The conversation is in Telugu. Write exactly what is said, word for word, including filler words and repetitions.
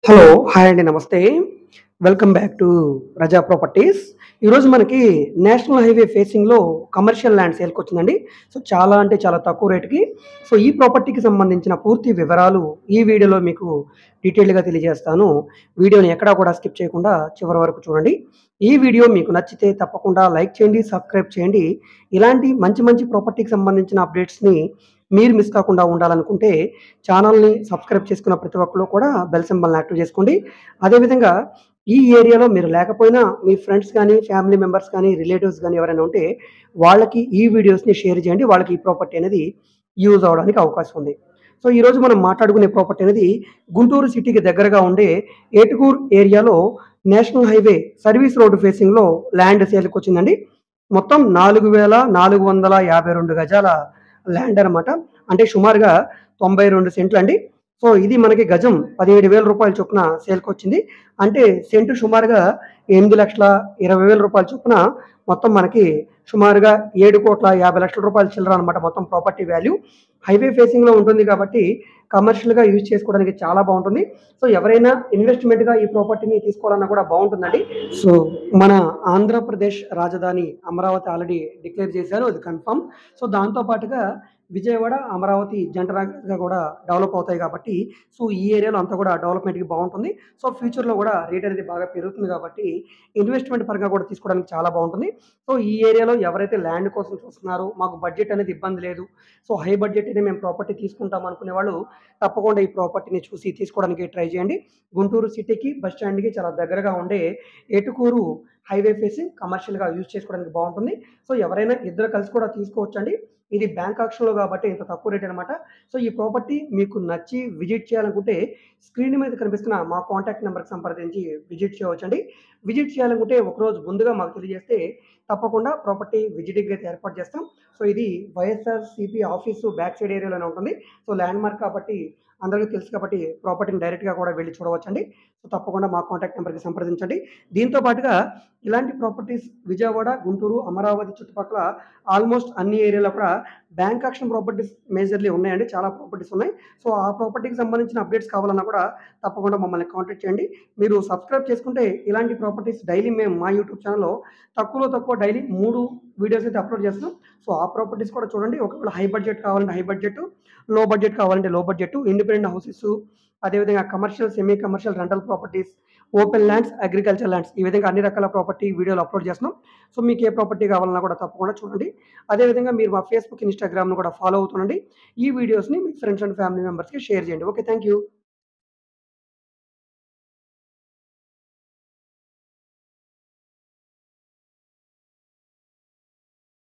హలో! హాయ్ అండి. నమస్తే. Welcome back to Raza properties. ఈరోజు మనకి నేషనల్ హైవే ఫేసింగ్‌లో కమర్షియల్ ల్యాండ్ సేల్‌కొచ్చిందండి. సో, చాలా అంటే చాలా తక్కువ రేట్‌కి. సో, ఈ ప్రాపర్టీకి సంబంధించిన పూర్తి వివరాలు ఈ వీడియోలో మీకు డీటెయిల్డ్‌గా తెలియజేస్తాను. వీడియోని ఎక్కడా కూడా స్కిప్ చేయకుండా చివరి వరకు చూడండి. ఈ వీడియో మీకు నచ్చితే తప్పకుండా లైక్ చేయండి, సబ్స్క్రైబ్ చేయండి. ఇలాంటి మంచి మంచి ప్రాపర్టీకి సంబంధించిన అప్డేట్స్‌ని మీరు మిస్ కాకుండా ఉండాలనుకుంటే ఛానల్‌ని సబ్స్క్రైబ్ చేసుకున్న ప్రతి ఒక్కళ్ళు కూడా బెల్ సింబల్‌ని యాక్టివ్ చేసుకోండి. అదేవిధంగా ఈ ఏరియాలో మీరు లేకపోయినా మీ ఫ్రెండ్స్ కానీ, ఫ్యామిలీ మెంబర్స్ కానీ, రిలేటివ్స్ గానీ ఎవరైనా ఉంటే వాళ్ళకి ఈ వీడియోస్‌ని షేర్ చేయండి. వాళ్ళకి ఈ ప్రాపర్టీ అనేది యూజ్ అవ్వడానికి అవకాశం ఉంది. సో, ఈరోజు మనం మాట్లాడుకునే ప్రాపర్టీ అనేది గుంటూరు సిటీకి దగ్గరగా ఉండే ఏటుకూరు ఏరియాలో నేషనల్ హైవే సర్వీస్ రోడ్ ఫేసింగ్‌లో ల్యాండ్ సేల్‌కొచ్చిందండి. మొత్తం నాలుగు వేల నాలుగు వందల యాభై రెండు గజాల ల్యాండ్ అనమాట. అంటే సుమారుగా తొంభై రెండు సెంట్లండి. సో, ఇది మనకి గజం రూ. పదిహేడు వేల చొప్పున సేల్‌కొచ్చింది. అంటే సెంటు సుమారుగా ఎనిమిది లక్షల ఇరవై వేల రూపాయల చొప్పున మొత్తం మనకి సుమారుగా ఏడు కోట్ల యాభై లక్షల రూపాయల చిల్లర అనమాట మొత్తం ప్రాపర్టీ వాల్యూ. హైవే ఫేసింగ్‌లో ఉంటుంది కాబట్టి కమర్షియల్‌గా యూజ్ చేసుకోవడానికి చాలా బావుంటుంది. సో, ఎవరైనా ఇన్వెస్ట్‌మెంట్‌గా ఈ ప్రాపర్టీని తీసుకోవాలన్నా కూడా బావుంటుందండి. సో, మన ఆంధ్రప్రదేశ్ రాజధాని అమరావతి ఆల్రెడీ డిక్లేర్ చేశారు. అది కన్ఫర్మ్. సో, దాంతో పాటుగా విజయవాడ, అమరావతి జంట నగరాలుగా కూడా డెవలప్ అవుతాయి కాబట్టి, సో, ఈ ఏరియాలో అంతా కూడా డెవలప్‌మెంట్‌కి బావుంటుంది. సో, ఫ్యూచర్‌లో కూడా రేట్ అనేది బాగా పెరుగుతుంది కాబట్టి, ఇన్వెస్ట్‌మెంట్ పరంగా కూడా తీసుకోవడానికి చాలా బావుంటుంది. సో, ఈ ఏరియాలో ఎవరైతే ల్యాండ్ కోసం చూస్తున్నారో, మాకు బడ్జెట్ అనేది ఇబ్బంది లేదు. సో, హై బడ్జెట్‌నే మేము ప్రాపర్టీ తీసుకుంటాం అనుకునే వాళ్ళు తప్పకుండా ఈ ప్రాపర్టీని చూసి తీసుకోవడానికి ట్రై చేయండి. గుంటూరు సిటీకి, బస్ స్టాండ్‌కి చాలా దగ్గరగా ఉండే ఏటుకూరు హైవే ఫేసింగ్ కమర్షియల్‌గా యూజ్ చేసుకోవడానికి బావుంటుంది. సో, ఎవరైనా ఇద్దరు కలిసి కూడా తీసుకోవచ్చండి. ఇది బ్యాంక్ ఆక్షన్‌లో కాబట్టి ఇంత తక్కువ రేట్ అనమాట. సో, ఈ ప్రాపర్టీ మీకు నచ్చి విజిట్ చేయాలనుకుంటే స్క్రీన్ మీద కనిపిస్తున్న మా కాంటాక్ట్ నంబర్‌కి సంప్రదించి విజిట్ చేయవచ్చండి. విజిట్ చేయాలనుకుంటే ఒకరోజు ముందుగా మాకు తెలియజేస్తే తప్పకుండా ప్రాపర్టీ విజిటింగ్ అయితే ఏర్పాటు చేస్తాం. సో, ఇది వైఎస్ఆర్‌సీపీ ఆఫీసు బ్యాక్ సైడ్ ఏరియాలోనే ఉంటుంది. సో, ల్యాండ్‌మార్క్ కాబట్టి అందరికీ తెలుసు కాబట్టి ప్రాపర్టీని డైరెక్ట్‌గా కూడా వెళ్లి చూడవచ్చండి. సో, తప్పకుండా మా కాంటాక్ట్ నంబర్‌కి సంప్రదించండి. దీంతో పాటుగా ఇలాంటి ప్రాపర్టీస్ విజయవాడ, గుంటూరు, అమరావతి చుట్టుపక్కల ఆల్మోస్ట్ అన్ని ఏరియాలో కూడా బ్యాంక్ ఆక్షన్ ప్రాపర్టీస్ మేజర్‌లీ ఉన్నాయండి. చాలా ప్రాపర్టీస్ ఉన్నాయి. సో, ఆ ప్రాపర్టీకి సంబంధించిన అప్డేట్స్ కావాలన్నా కూడా తప్పకుండా మమ్మల్ని కాంటాక్ట్ చేయండి. మీరు సబ్స్క్రైబ్ చేసుకుంటే ఇలాంటి ప్రాపర్టీస్ డైలీ మేము మా యూట్యూబ్ ఛానెల్‌లో తక్కువలో తక్కువ డైలీ మూడు వీడియోస్ అయితే అప్‌లోడ్ చేస్తున్నాం. సో, ఆ ప్రాపర్టీస్ కూడా చూడండి. ఒకవేళ హై బడ్జెట్ కావాలంటే హై బడ్జెట్, లో బడ్జెట్ కావాలంటే లో బడ్జెట్, ఇండిపెండెంట్ హౌసెస్, అదేవిధంగా commercial, semi commercial rental properties, open lands, agriculture lands ఈ విధంగా అన్ని రకాల ప్రాపర్టీ వీడియోలు అప్‌లోడ్ చేస్తున్నాం. సో, మీకు ఏ ప్రాపర్టీ కావాలన్నా కూడా తప్పకుండా చూడండి. అదేవిధంగా మీరు మా ఫేస్‌బుక్, ఇన్‌స్టాగ్రామ్‌ను కూడా ఫాలో అవుతుండండి. ఈ వీడియోస్‌ని మీ ఫ్రెండ్స్ అండ్ ఫ్యామిలీ మెంబర్స్‌కి షేర్ చేయండి. ఓకే. Thank you.